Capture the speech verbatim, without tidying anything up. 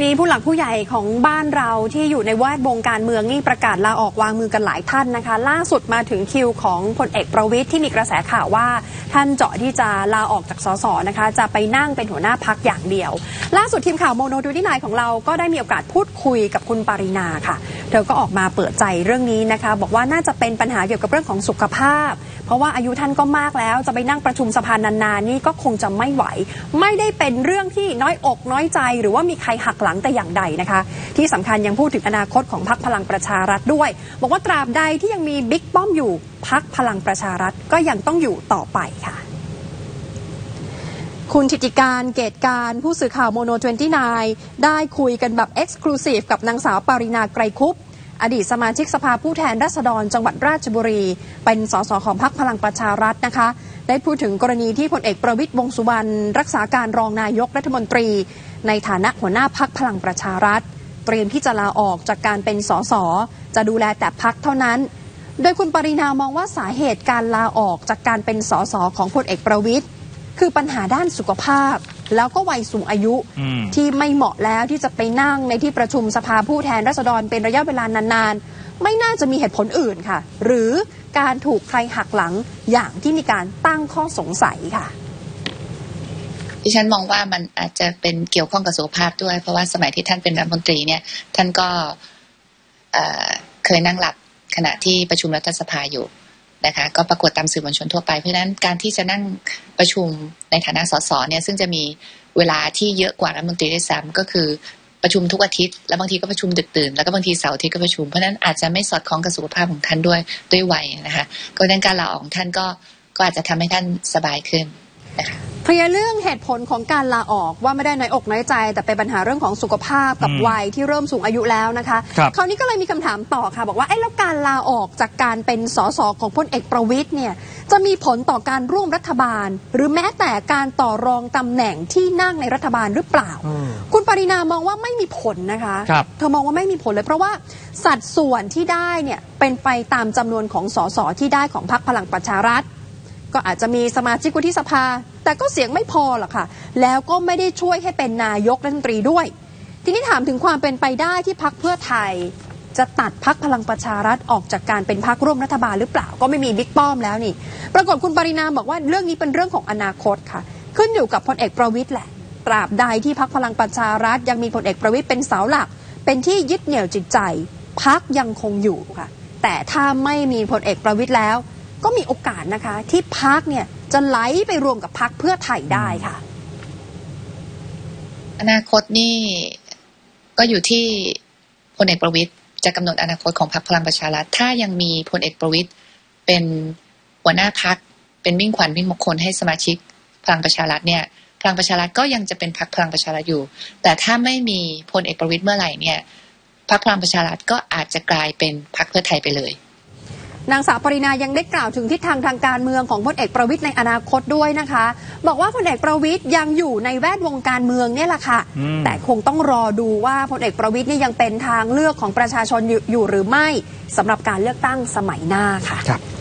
นี้ผู้หลักผู้ใหญ่ของบ้านเราที่อยู่ในแวดวงการเมืองนี่ประกาศลาออกวางมือกันหลายท่านนะคะล่าสุดมาถึงคิวของพลเอกประวิตรที่มีกระแสข่าวว่าท่านเจาะที่จะลาออกจากสสนะคะจะไปนั่งเป็นหัวหน้าพรรคอย่างเดียวล่าสุดทีมข่าวโมโนดูที่ไหนของเราก็ได้มีโอกาสพูดคุยกับคุณปรินาค่ะเธอก็ออกมาเปิดใจเรื่องนี้นะคะบอกว่าน่าจะเป็นปัญหาเกี่ยวกับเรื่องของสุขภาพเพราะว่าอายุท่านก็มากแล้วจะไปนั่งประชุมสภานานๆนี่ก็คงจะไม่ไหวไม่ได้เป็นเรื่องที่น้อยอกน้อยใจหรือว่ามีใครหักหลังแต่อย่างใดนะคะที่สำคัญยังพูดถึงอนาคตของพรรคพลังประชารัฐด้วยบอกว่าตราบใดที่ยังมีบิ๊กป้อมอยู่พรรคพลังประชารัฐก็ยังต้องอยู่ต่อไปค่ะคุณธิติการเกตการผู้สื่อข่าวโมโนยี่สิบเก้าได้คุยกันแบบเอ็กซ์คลูซีฟกับนางสาวปรินาไกรคุปอดีตสมาชิกสภาผู้แทนราษฎรจังหวัดราชบุรีเป็นสสของพรรคพลังประชารัฐนะคะได้พูดถึงกรณีที่พลเอกประวิตรวงษ์สุวรรณรักษาการรองนายกรัฐมนตรีในฐานะหัวหน้าพรรคพลังประชารัฐเตรียมที่จะลาออกจากการเป็นสสจะดูแลแต่พรรคเท่านั้นโดยคุณปรินามองว่าสาเหตุการลาออกจากการเป็นสสของพลเอกประวิตรคือปัญหาด้านสุขภาพแล้วก็วัยสูงอายุที่ไม่เหมาะแล้วที่จะไปนั่งในที่ประชุมสภาผู้แทนราษฎรเป็นระยะเวลานานๆไม่น่าจะมีเหตุผลอื่นค่ะหรือการถูกใครหักหลังอย่างที่มีการตั้งข้อสงสัยค่ะดิฉันมองว่ามันอาจจะเป็นเกี่ยวข้องกับสุขภาพด้วยเพราะว่าสมัยที่ท่านเป็นรัฐมนตรีเนี่ยท่านก็เอ่อเคยนั่งหลับขณะที่ประชุมรัฐสภาอยู่นะคะก็ปรากฏตามสื่อมวลชนทั่วไปเพราะฉะนั้นการที่จะนั่งประชุมในฐานะสสเนี่ยซึ่งจะมีเวลาที่เยอะกว่ารัฐมนตรีด้วยซ้ำก็คือประชุมทุกอาทิตย์แล้วบางทีก็ประชุมดึกดื่นแล้วก็บางทีเสาร์อาทิตย์ก็ประชุมเพราะฉะนั้นอาจจะไม่สอดคล้องกับสุขภาพของท่านด้วยด้วยวัยนะคะก็ดังการลาออกของท่านก็ก็อาจจะทำให้ท่านสบายขึ้นนะคะเคลียร์เรื่องเหตุผลของการลาออกว่าไม่ได้น้อยอกน้อยใจแต่เป็นปัญหาเรื่องของสุขภาพกับวัยที่เริ่มสูงอายุแล้วนะคะคราวนี้ก็เลยมีคำถามต่อค่ะบอกว่าไอ้แล้วการลาออกจากการเป็นสสของพลเอกประวิตรเนี่ยจะมีผลต่อการร่วมรัฐบาลหรือแม้แต่การต่อรองตำแหน่งที่นั่งในรัฐบาลหรือเปล่าคุณปรินามองว่าไม่มีผลนะคะเธอมองว่าไม่มีผลเลยเพราะว่าสัดส่วนที่ได้เนี่ยเป็นไปตามจำนวนของสสที่ได้ของพรรคพลังประชารัฐก็อาจจะมีสมาชิกวุฒิสภาแต่ก็เสียงไม่พอหรอกค่ะแล้วก็ไม่ได้ช่วยให้เป็นนายกรัฐมนตรีด้วยทีนี้ถามถึงความเป็นไปได้ที่พรรคเพื่อไทยจะตัดพรรคพลังประชารัฐออกจากการเป็นพรรคร่วมรัฐบาลหรือเปล่าก็ไม่มีบิ๊กป้อมแล้วนี่ปรากฏคุณปรินาบอกว่าเรื่องนี้เป็นเรื่องของอนาคตค่ะขึ้นอยู่กับพลเอกประวิตรแหละตราบใดที่พรรคพลังประชารัฐยังมีพลเอกประวิตรเป็นเสาหลักเป็นที่ยึดเหนี่ยวจิตใจพรรคยังคงอยู่ค่ะแต่ถ้าไม่มีพลเอกประวิตรแล้วก็มีโอกาสนะคะที่พรรคเนี่ยจะไหลไปรวมกับพรรคเพื่อไทยได้ค่ะอนาคตนี่ก็อยู่ที่พลเอกประวิตรจะกำหนดอนาคตของพรรคพลังประชารัฐถ้ายังมีพลเอกประวิตรเป็นหัวหน้าพรรคเป็นมิ่งขวัญมิ่งมงคลให้สมาชิกพลังประชารัฐเนี่ยพลังประชารัฐก็ยังจะเป็นพรรคพลังประชารัฐอยู่แต่ถ้าไม่มีพลเอกประวิตรเมื่อไหร่เนี่ยพรรคพลังประชารัฐก็อาจจะกลายเป็นพรรคเพื่อไทยไปเลยนางสาวปรินายังได้กล่าวถึงทิศทางทางการเมืองของพลเอกประวิตรในอนาคตด้วยนะคะบอกว่าพลเอกประวิตรยังอยู่ในแวดวงการเมืองเนี่ยแหละค่ะแต่คงต้องรอดูว่าพลเอกประวิตรนี่ยังเป็นทางเลือกของประชาชนอยู่หรือไม่สำหรับการเลือกตั้งสมัยหน้าค่ะ